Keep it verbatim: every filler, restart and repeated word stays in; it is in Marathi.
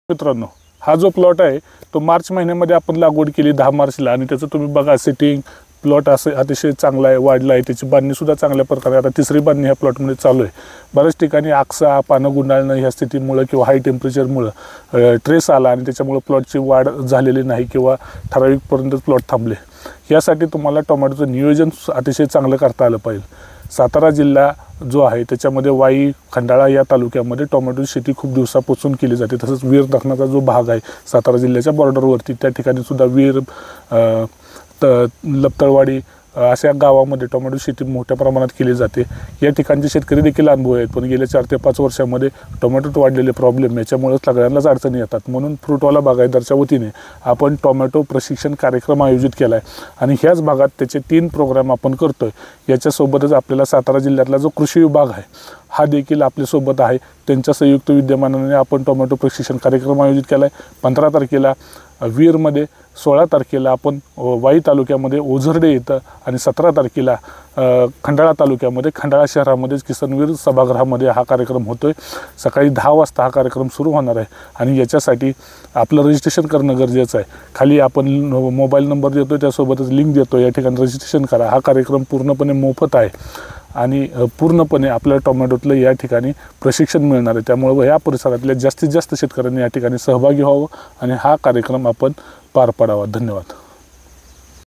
मित्रांनो, हा जो प्लॉट आहे तो मार्च महिन्यामध्ये आपण लागवड केली दहा मार्चला आणि त्याचं तुम्ही बघा सेटिंग प्लॉट असे अतिशय चांगला आहे, वाढला आहे, त्याची बांधणीसुद्धा चांगल्या प्रकारे आता तिसरी बांधणी ह्या प्लॉटमध्ये चालू आहे। बऱ्याच ठिकाणी आकसा पानं गुंडाळणं ह्या स्थितीमुळे किंवा हाय टेम्परेचरमुळे ट्रेस आला आणि त्याच्यामुळे प्लॉटची वाढ झालेली नाही किंवा ठराविकपर्यंत प्लॉट थांबले। यासाठी तुम्हाला टोमॅटोचं नियोजन अतिशय चांगलं करता आलं पाहिजे। सातारा जिल्हा जो आहे त्याच्यामध्ये वाई खंडाळा या तालुक्यामध्ये टोमॅटोची शेती खूप दिवसापासून केली जाते। तसंच वीर धरणाचा जो भाग आहे सातारा जिल्ह्याच्या बॉर्डरवरती त्या ठिकाणी सुद्धा वीर त लपतळवाडी अशा गावामध्ये टोमॅटो शेती मोठ्या प्रमाणात केली जाते। या ठिकाणचे शेतकरी देखील अनुभव आहेत, पण गेल्या चार ते पाच वर्षांमध्ये टोमॅटोत वाढलेले प्रॉब्लेम याच्यामुळे सगळ्यांनाच अडचणी येतात। म्हणून फ्रूटवाला बागायतदारच्या वतीने आपण टोमॅटो प्रशिक्षण कार्यक्रम आयोजित केला आहे आणि ह्याच भागात त्याचे तीन प्रोग्राम आपण करतोय। याच्यासोबतच आपल्याला सातारा जिल्ह्यातला जो कृषी विभाग आहे हा देखील आपल्यासोबत आहे। त्यांच्या संयुक्त विद्यमानाने आपण टोमॅटो प्रशिक्षण कार्यक्रम आयोजित केला आहे। पंधरा तारखेला वीरमध्ये, सोळा तारखेला आपण वाई तालुक्यामध्ये ओझरडे येतं आणि सतरा तारखेला खंडाळा तालुक्यामध्ये खंडाळा शहरामध्ये किसनवीर सभागृहामध्ये हा कार्यक्रम होतो आहे। सकाळी दहा वाजता हा कार्यक्रम सुरू होणार आहे आणि याच्यासाठी आपलं रजिस्ट्रेशन करणं गरजेचं आहे। खाली आपण मोबाईल नंबर देतो, त्यासोबतच लिंक देतो, या ठिकाणी रजिस्ट्रेशन करा। हा कार्यक्रम पूर्णपणे मोफत आहे आणि पूर्णपणे आपल्या टोमॅटोतलं या ठिकाणी प्रशिक्षण मिळणार आहे। त्यामुळे या परिसरातल्या जास्तीत जास्त शेतकऱ्यांनी या ठिकाणी सहभागी व्हावं आणि हा कार्यक्रम आपण पार पाडावा। धन्यवाद।